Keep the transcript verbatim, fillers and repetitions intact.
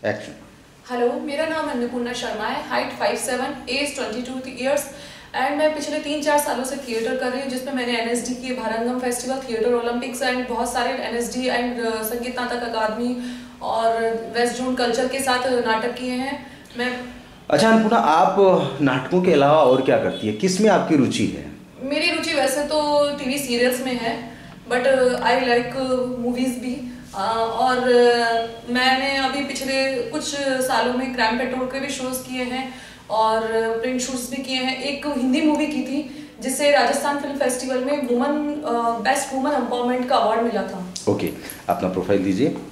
Action. Hello, मेरा नाम अन्नपूर्णा शर्मा है। Height five seven, age twenty two years and मैं पिछले तीन चार सालों से थिएटर कर रही हूँ, जिसमें मैंने एनएसडी किए, Bharangam festival, theatre Olympics and बहुत सारे एनएसडी एंड संगीत नाटक अकादमी और वेस्ट जोन कल्चर के साथ नाटक किए हैं। मैं अच्छा अन्नपूर्णा, आप नाटकों के अलावा और क्या करती है, किस में आपकी रुचि है? मेरी रुचि वैसे तो टीवी सीरियल्स में है, बट आई लाइक मूवीज भी। uh, और uh, मैंने अभी पिछले कुछ सालों में क्राइम पेट्रोल के भी शोज किए हैं और प्रिंट शूट्स भी किए हैं। एक हिंदी मूवी की थी जिससे राजस्थान फिल्म फेस्टिवल में वुमन बेस्ट वुमन एम्पावरमेंट का अवार्ड मिला था। ओके, अपना प्रोफाइल दीजिए।